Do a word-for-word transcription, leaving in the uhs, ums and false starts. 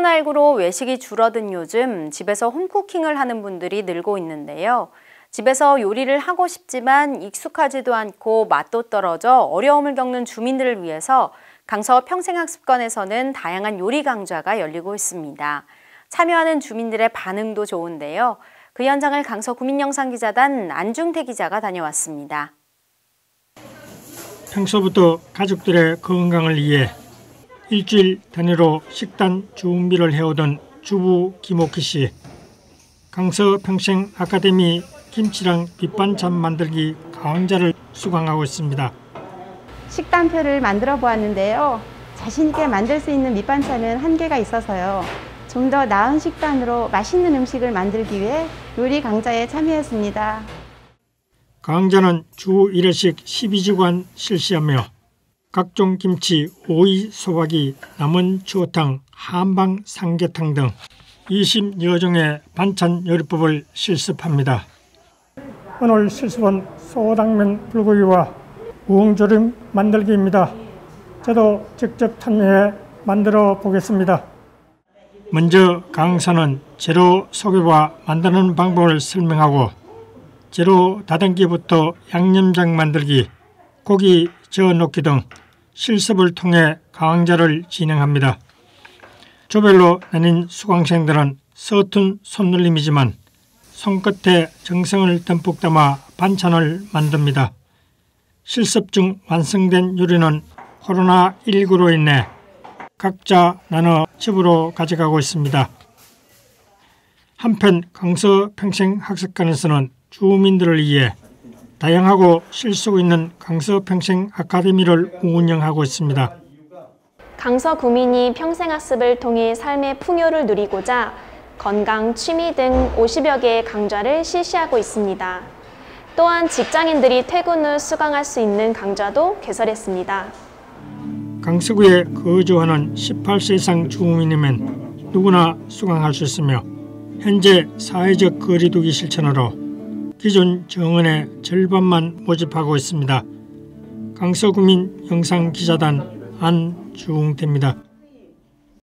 코로나십구로 외식이 줄어든 요즘 집에서 홈쿠킹을 하는 분들이 늘고 있는데요. 집에서 요리를 하고 싶지만 익숙하지도 않고 맛도 떨어져 어려움을 겪는 주민들을 위해서 강서 평생학습관에서는 다양한 요리 강좌가 열리고 있습니다. 참여하는 주민들의 반응도 좋은데요. 그 현장을 강서 구민영상기자단 안중태 기자가 다녀왔습니다. 평소부터 가족들의 건강을 위해 일주일 단위로 식단 준비를 해오던 주부 김옥희 씨. 강서 평생 아카데미 김치랑 밑반찬 만들기 강좌를 수강하고 있습니다. 식단표를 만들어 보았는데요. 자신 있게 만들 수 있는 밑반찬은 한계가 있어서요. 좀 더 나은 식단으로 맛있는 음식을 만들기 위해 요리 강좌에 참여했습니다. 강좌는 주 일 회씩 십이 주간 실시하며 각종 김치, 오이, 소박이, 남은 추어탕, 한방 삼계탕 등 이십여 종의 반찬 요리법을 실습합니다. 오늘 실습은 소당면 불고기와 우엉조림 만들기입니다. 저도 직접 참여해 만들어 보겠습니다. 먼저 강사는 재료 소개와 만드는 방법을 설명하고 재료 다듬기부터 양념장 만들기, 고기 저어 놓기 등 실습을 통해 강좌를 진행합니다. 조별로 나뉜 수강생들은 서툰 손놀림이지만 손끝에 정성을 듬뿍 담아 반찬을 만듭니다. 실습 중 완성된 요리는 코로나 십구로 인해 각자 나눠 집으로 가져가고 있습니다. 한편 강서 평생학습관에서는 주민들을 위해 다양하고 실속 있는 강서 평생 아카데미를 운영하고 있습니다. 강서 구민이 평생학습을 통해 삶의 풍요를 누리고자 건강, 취미 등 오십여 개의 강좌를 실시하고 있습니다. 또한 직장인들이 퇴근 후 수강할 수 있는 강좌도 개설했습니다. 강서구에 거주하는 십팔 세 이상 주민이면 누구나 수강할 수 있으며 현재 사회적 거리두기 실천으로 기존 정원의 절반만 모집하고 있습니다. 강서구민 영상기자단 안중태입니다.